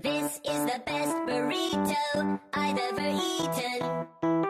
This is the best burrito I've ever eaten.